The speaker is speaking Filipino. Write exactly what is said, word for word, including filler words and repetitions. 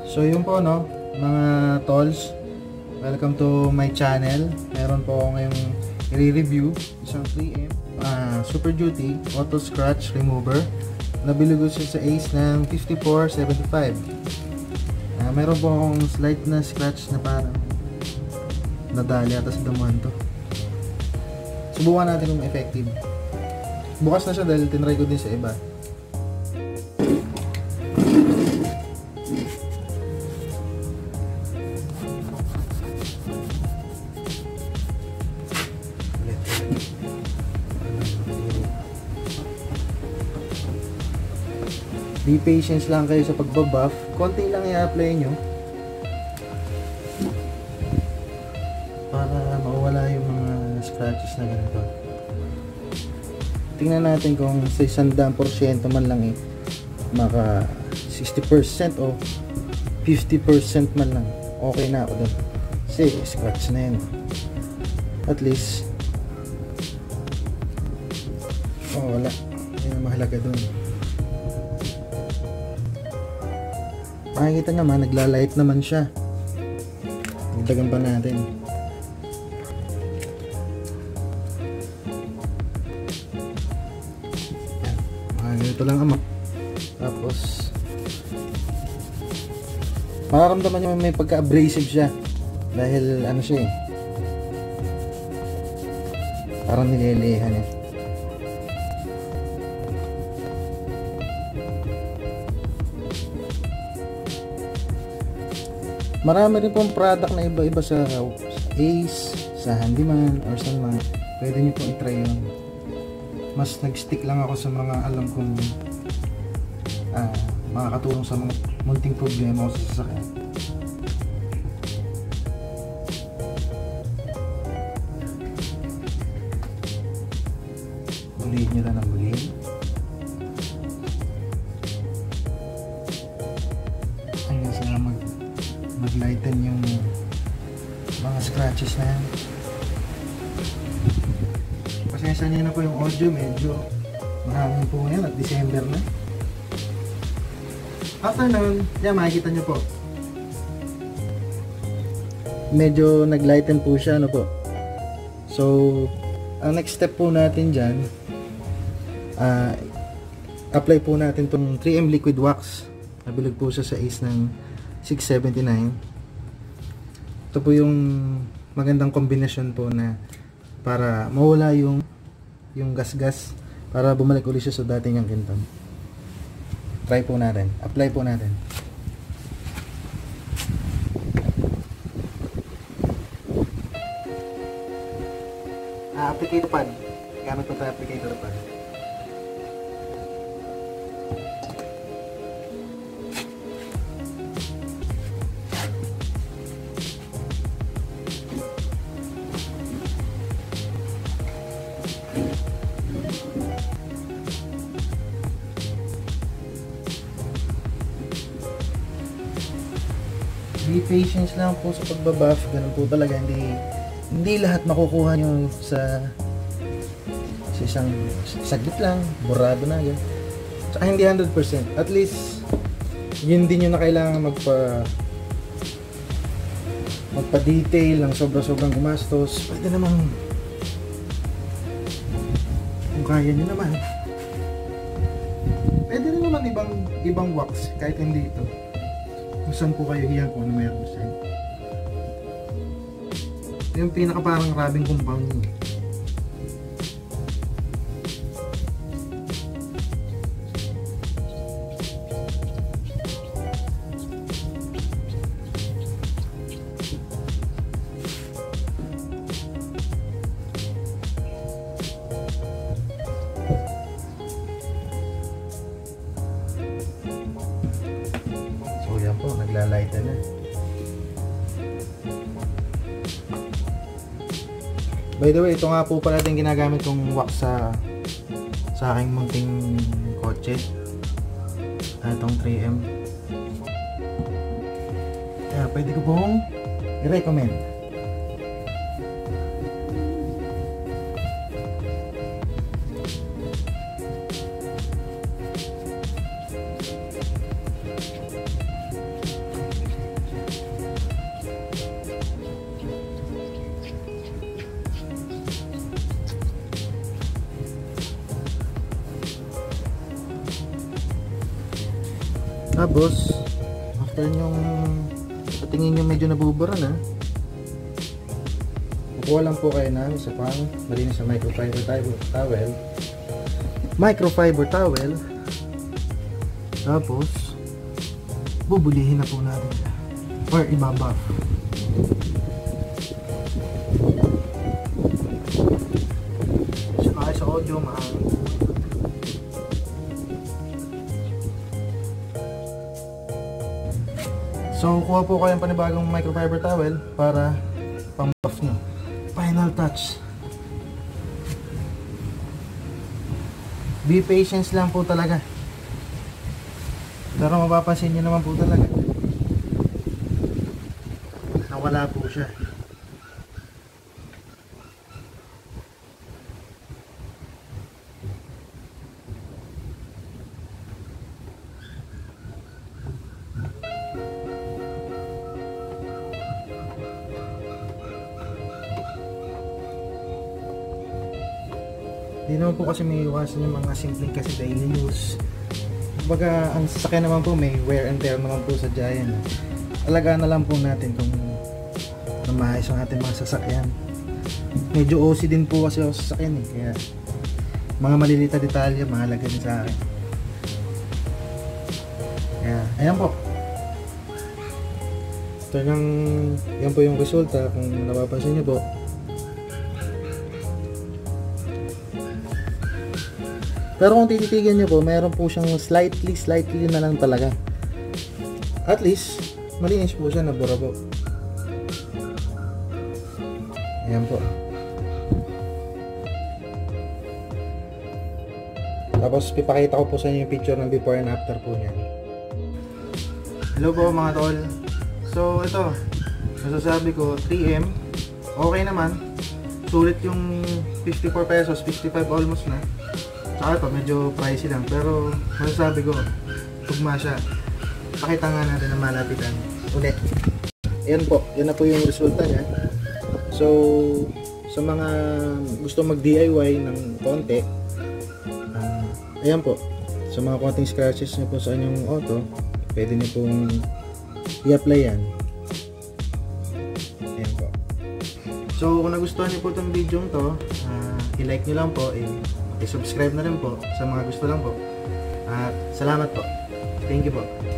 So yun po, no, mga tolls, welcome to my channel. Meron po ako ngayong i-review isang three M uh, Super Duty Auto Scratch Remover. Nabili ko siya sa Ace ng fifty-four seventy-five. Uh, meron po akong slight na scratch na parang nadali ata sa damuhan to. Subukan natin kung effective. Bukas na siya dahil tinry ko din sa iba. Be patience lang kayo sa pagbabuff. Konti lang i-apply nyo para mawala yung mga scratches na ganito. Tingnan natin kung sa isang daang porsyento man lang eh, maka sixty percent o fifty percent man lang, okay na ako dun. Kasi scratch na yun. At least oh wala, yun ang mahalaga dun. Makikita naman, nagla-light naman siya. Dagdagan pa natin. Yan. Mga ganito lang ama. Tapos mararamdaman nyo may pagka-abrasive siya. Dahil ano siya eh, parang nilelehan eh. Marami rin pong product na iba-iba sa Ace, sa Handyman, or sa mga pwede nyo pong itry yun. Mas nag-stick lang ako sa mga alam kong uh, makakatulong sa mga munting problema ko sa sasakyan. Bulihin nyo lang ang bulihin. Hanggang sa mag mag-lighten yung mga scratches na yan. Pasensya niyo na po yung audio, medyo mahangin po ngayon at December na. After nun, yan makikita nyo po, medyo nag-lighten po siya, ano po. So ang next step po natin dyan, uh, apply po natin tong three M liquid wax. Nabilog po siya sa Ace ng six seventy-nine. Ito po yung magandang kombinasyon po na para mawala yung yung gas-gas, para bumalik ulit siya sa dati niyang kintab. Try po natin. Apply po natin. Ah, applicator pad. Gamit po tayo applicator pad. Be patience lang po sa pagbabuff. Ganun po talaga. Hindi hindi lahat makukuha nyo sa sa isang saglit lang. Burado na yan. Saka hindi one hundred percent. At least yun din yun na kailangan magpa magpa-detail ng sobra-sobrang gumastos. Pwede namang kung kaya nyo naman, pwede rin naman ibang ibang wax kahit hindi ito. Kung saan po kayo hiyan kung ano meron siya. Ito yung pinaka parang rubbing compound niya. Po, nagla-light na. By the way, ito nga po pala din ginagamit kong wax sa sa aking munting kotse. Itong three M. Kaya pwede ko pong i-recommend. Tapos, after nyong patingin nyo medyo nabubura na, kukuha lang po kayo ng isa pang malinis na microfiber towel. Microfiber towel. Tapos, bubulihin na po natin siya. Or ibabaf. Siya kayo sa audio, mahal. So, kuha po kayo ng panibagong microfiber towel para pang-buff nyo. Final touch. Be patient lang po talaga. Pero mapapansin nyo naman po talaga nawala po siya. Hindi naman po kasi may iwasan yung mga simpleng kasi daily use. Kumbaga, ang sasakyan naman po may wear and tear naman po sa Giant. Alagaan na lang po natin kung na maayos ang ating mga sasakyan. Medyo O C din po kasi ako sa sasakyan eh. Kaya mga maliliit na detalye mahalaga din sa akin. Kaya, ayan po. Ito yung, yan po yung resulta kung napapansin nyo po. Pero kung tititigan nyo po, mayroon po siyang slightly, slightly na lang talaga. At least, malinis po siya, nabura po. Ayan po. Tapos, pipakita ko po sa inyo yung picture ng before and after po niyan. Hello po mga tol. So, ito. Masasabi ko, three M. Okay naman. Sulit yung fifty-four pesos, fifty-five almost na. Saka ito, medyo pricey lang. Pero, masasabi ko, tugma siya. Pakita nga natin na malapitan. Ulit. Ayan po. Yan na po yung resulta niya. So, sa mga gusto mag-D I Y ng konti, uh, ayan po. Sa mga konting scratches nyo po sa inyong auto, pwede nyo pong i-apply yan. Ayan po. So, kung nagustuhan nyo po itong video to, uh, i-like nyo lang po, i- i-subscribe na rin po sa mga gusto lang po. At salamat po. Thank you po.